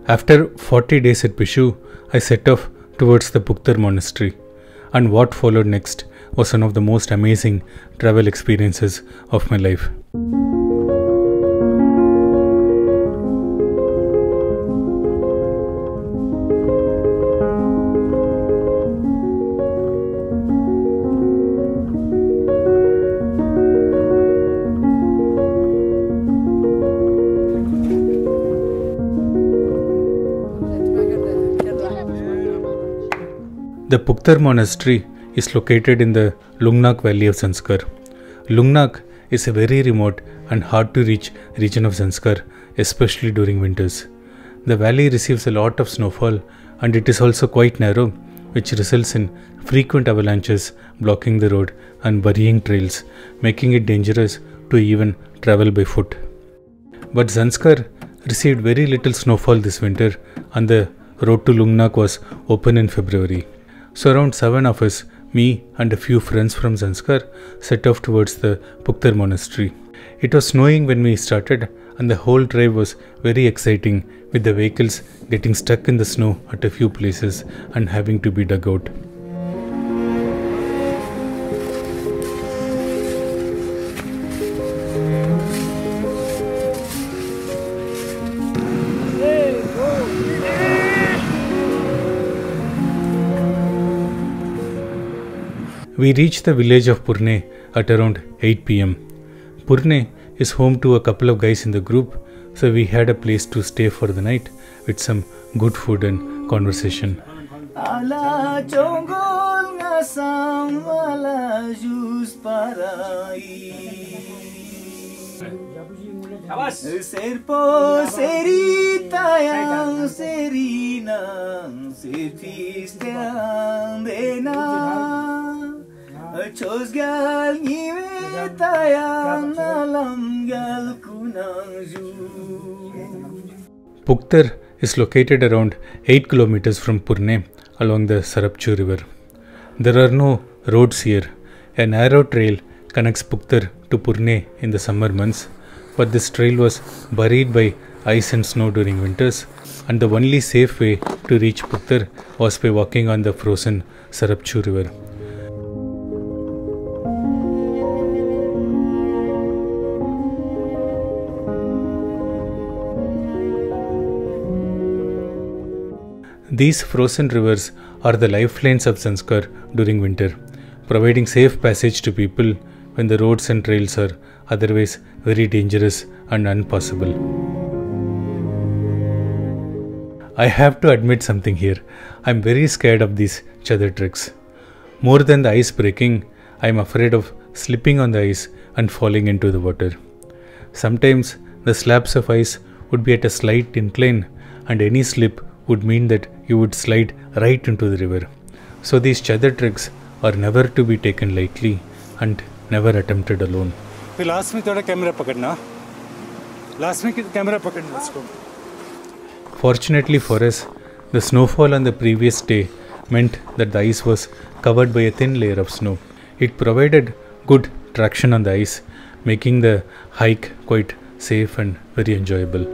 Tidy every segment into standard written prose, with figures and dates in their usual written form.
After 40 days at Pishu, I set off towards the Puktar monastery, and what followed next was one of the most amazing travel experiences of my life. The Puktar monastery is located in the Lungnak valley of Zanskar. Lungnak is a very remote and hard to reach region of Zanskar, especially during winters. The valley receives a lot of snowfall and it is also quite narrow, which results in frequent avalanches blocking the road and burying trails, making it dangerous to even travel by foot. But Zanskar received very little snowfall this winter and the road to Lungnak was open in February. So around 7 of us, me and a few friends from Zanskar, set off towards the Puktar monastery. It was snowing when we started and the whole drive was very exciting, with the vehicles getting stuck in the snow at a few places and having to be dug out. We reached the village of Purne at around 8 p.m. Purne is home to a couple of guys in the group, so we had a place to stay for the night with some good food and conversation. Puktar is located around 8 kilometers from Purne along the Sarapchu river. There are no roads here. A narrow trail connects Puktar to Purne in the summer months, but this trail was buried by ice and snow during winters, and the only safe way to reach Puktar was by walking on the frozen Sarapchu river. These frozen rivers are the lifelines of Zanskar during winter, providing safe passage to people when the roads and trails are otherwise very dangerous and impossible. I have to admit something here. I am very scared of these chadar treks. More than the ice breaking, I am afraid of slipping on the ice and falling into the water. Sometimes the slabs of ice would be at a slight incline, and any slip would mean that you would slide right into the river. So these chadar treks are never to be taken lightly and never attempted alone. Last में थोड़ा camera पकड़ना. Last में camera पकड़ना इसको. Fortunately for us, the snowfall on the previous day meant that the ice was covered by a thin layer of snow. It provided good traction on the ice, making the hike quite safe and very enjoyable.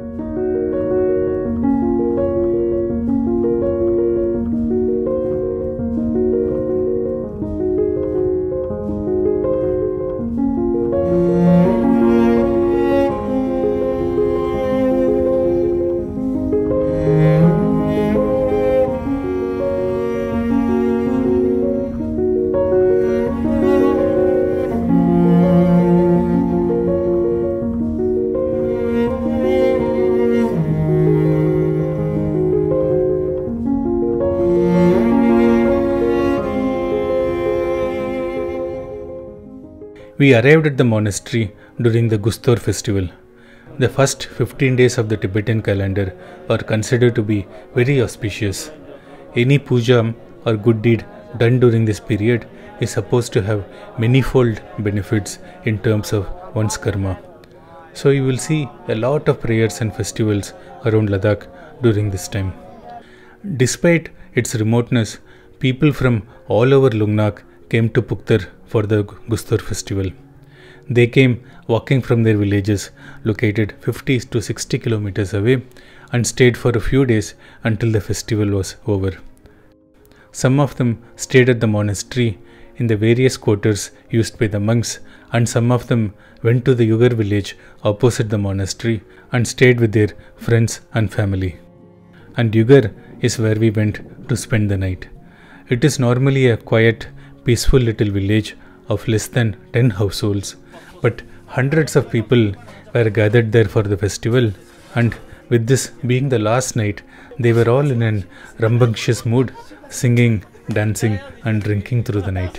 We arrived at the monastery during the Gustor festival. The first 15 days of the Tibetan calendar are considered to be very auspicious. Any puja or good deed done during this period is supposed to have manifold benefits in terms of one's karma. So you will see a lot of prayers and festivals around Ladakh during this time. Despite its remoteness, people from all over Lungnak came to Puktar for the Gustor festival. They came walking from their villages located 50 to 60 kilometers away, and stayed for a few days until the festival was over. Some of them stayed at the monastery in the various quarters used by the monks, and some of them went to the Yugar village opposite the monastery and stayed with their friends and family. And Yugar is where we went to spend the night. It is normally a quiet, peaceful little village of less than 10 households, but hundreds of people were gathered there for the festival, and with this being the last night, they were all in an rambunctious mood, singing, dancing and drinking through the night.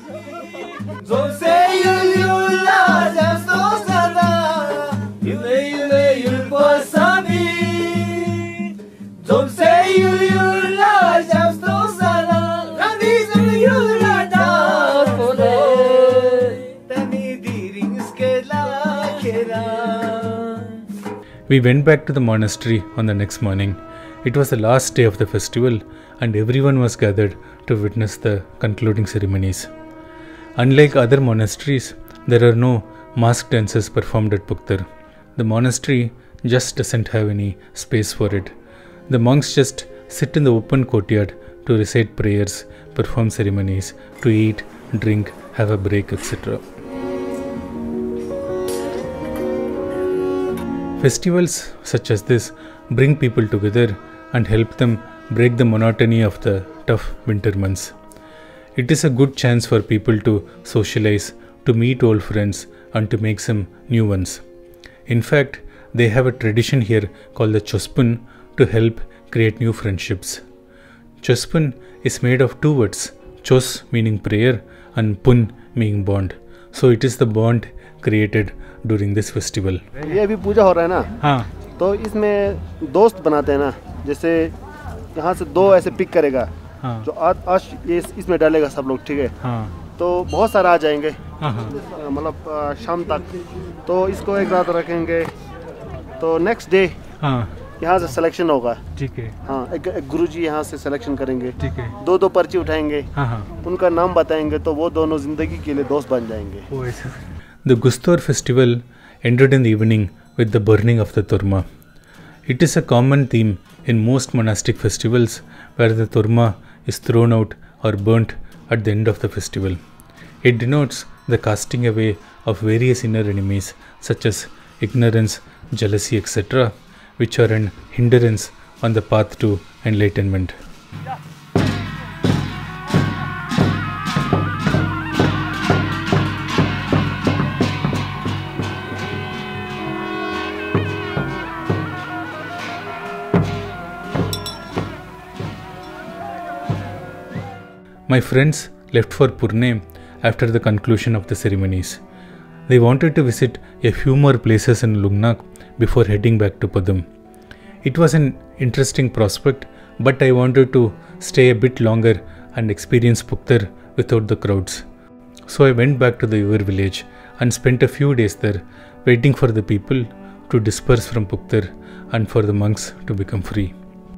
We went back to the monastery on the next morning. It was the last day of the festival and everyone was gathered to witness the concluding ceremonies. Unlike other monasteries, there are no masked dances performed at Puktar. The monastery just doesn't have any space for it. The monks just sit in the open courtyard to recite prayers, perform ceremonies, to eat, drink, have a break, etc. Festivals such as this bring people together and help them break the monotony of the tough winter months. It is a good chance for people to socialize, to meet old friends and to make some new ones. In fact, they have a tradition here called the Chospun to help create new friendships. Chospun is made of two words, Chos meaning prayer and Pun meaning bond. So it is the bond created during this festival. ये अभी पूजा हो रहा है ना, हाँ, तो इसमें दोस्त बनाते हैं ना, जैसे यहाँ से दो ऐसे पिक करेगा, हाँ, जो आज ये इसमें डालेगा सब लोग, ठीक है, हाँ, तो बहुत सारा आ जाएंगे, हाँ, हाँ, मतलब शाम तक, तो इसको एक रात रखेंगे, तो नेक्स्ट डे हाँ, यहाँ से सिलेक्शन होगा, ठीक है, हाँ, एक गुरुजी यहाँ से सिलेक्शन करेंगे, ठीक है, दो पर्ची उठाएंगे, हाँ, हाँ, उनका नाम बताएंगे, तो वो दोनों जिंदगी के लिए दोस्त बन जाएंगे। वो ऐसा। The Gustor festival ended in the evening with the burning of the Turma. It is a common theme in most monastic festivals where the Turma is thrown out or burnt at the end of the festival. It denotes the casting away of various inner enemies such as ignorance, jealousy, etc., which are an hindrance on the path to enlightenment. My friends left for Purne after the conclusion of the ceremonies. They wanted to visit a few more places in Lungnak before heading back to Padum. It was an interesting prospect, but I wanted to stay a bit longer and experience Puktar without the crowds. So I went back to the Yugar village and spent a few days there, waiting for the people to disperse from Puktar and for the monks to become free.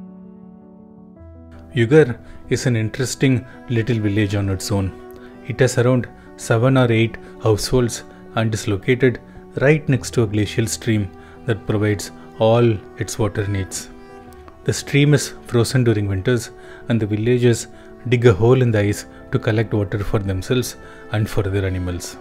Yugar is an interesting little village on its own. It has around 7 or 8 households and is located right next to a glacial stream that provides all its water needs. The stream is frozen during winters and the villagers dig a hole in the ice to collect water for themselves and for their animals.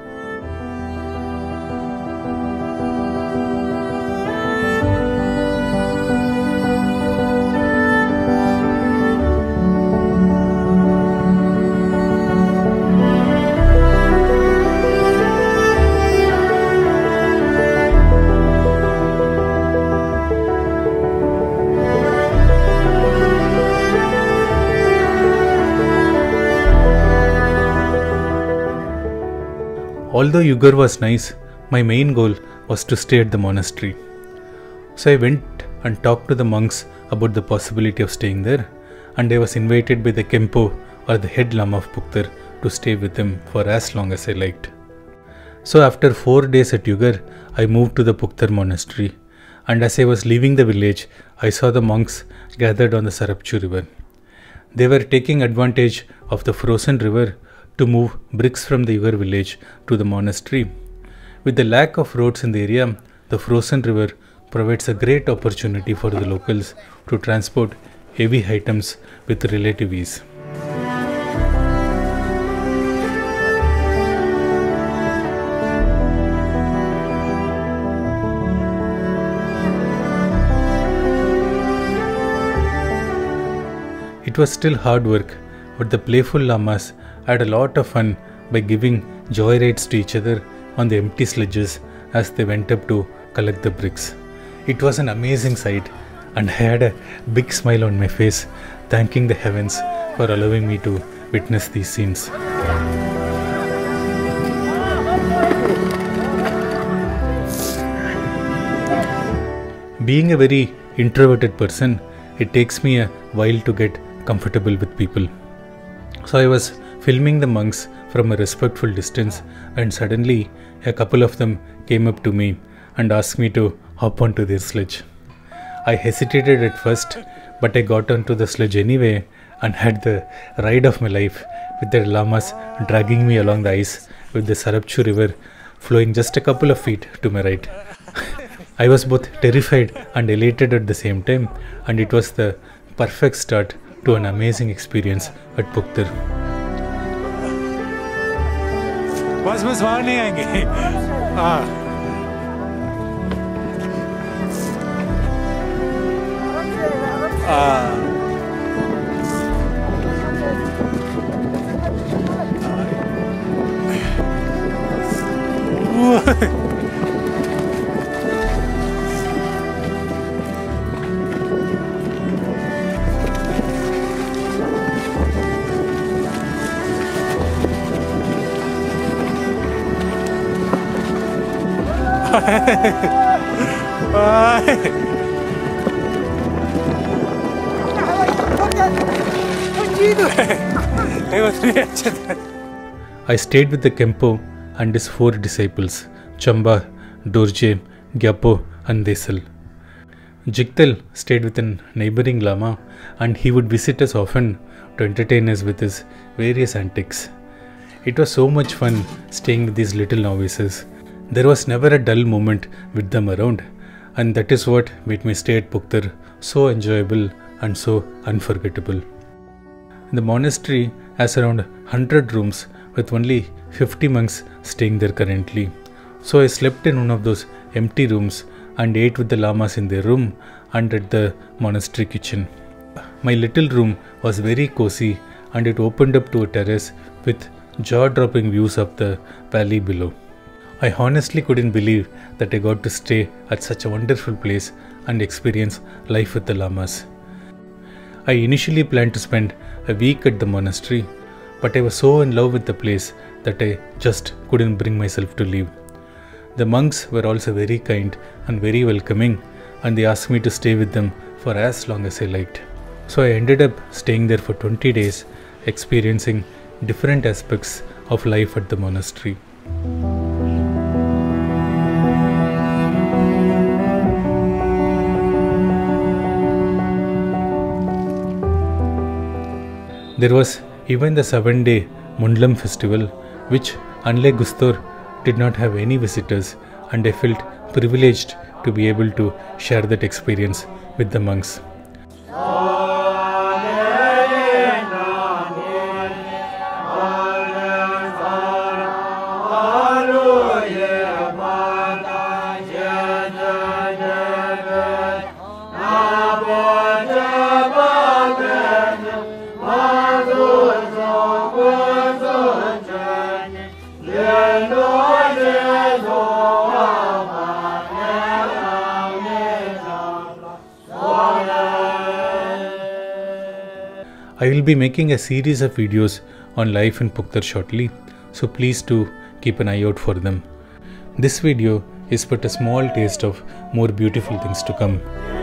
Although Yugar was nice, my main goal was to stay at the monastery. So I went and talked to the monks about the possibility of staying there, and I was invited by the Kempo or the head Lama of Puktar to stay with them for as long as I liked. So after 4 days at Yugar, I moved to the Puktar monastery, and as I was leaving the village, I saw the monks gathered on the Sarapchu river. They were taking advantage of the frozen river to move bricks from the Yugar village to the monastery. With the lack of roads in the area, the frozen river provides a great opportunity for the locals to transport heavy items with relative ease. It was still hard work, but the playful llamas had a lot of fun by giving joyrides to each other on the empty sledges as they went up to collect the bricks. It was an amazing sight, and I had a big smile on my face, thanking the heavens for allowing me to witness these scenes. Being a very introverted person, it takes me a while to get comfortable with people. So I was filming the monks from a respectful distance, and suddenly a couple of them came up to me and asked me to hop onto their sledge. I hesitated at first, but I got onto the sledge anyway and had the ride of my life with the llamas dragging me along the ice with the Sarapchu river flowing just a couple of feet to my right. I was both terrified and elated at the same time, and it was the perfect start to an amazing experience at Puktar. बस वहाँ नहीं आएंगे. हाँ. I stayed with the Kempo and his 4 disciples, Chamba, Dorje, Gyapo and Desal. Jigtal stayed with a neighboring Lama, and he would visit us often to entertain us with his various antics. It was so much fun staying with these little novices. There was never a dull moment with them around, and that is what made my stay at Puktar so enjoyable and so unforgettable. The monastery has around 100 rooms with only 50 monks staying there currently. So I slept in one of those empty rooms and ate with the lamas in their room and at the monastery kitchen. My little room was very cozy, and it opened up to a terrace with jaw-dropping views of the valley below. I honestly couldn't believe that I got to stay at such a wonderful place and experience life with the lamas. I initially planned to spend a week at the monastery, but I was so in love with the place that I just couldn't bring myself to leave. The monks were also very kind and very welcoming, and they asked me to stay with them for as long as I liked. So I ended up staying there for 20 days, experiencing different aspects of life at the monastery. There was even the 7-day Mundlam festival, which, unlike Gustor, did not have any visitors, and I felt privileged to be able to share that experience with the monks. I will be making a series of videos on life in Puktar shortly, so please do keep an eye out for them. This video is but a small taste of more beautiful things to come.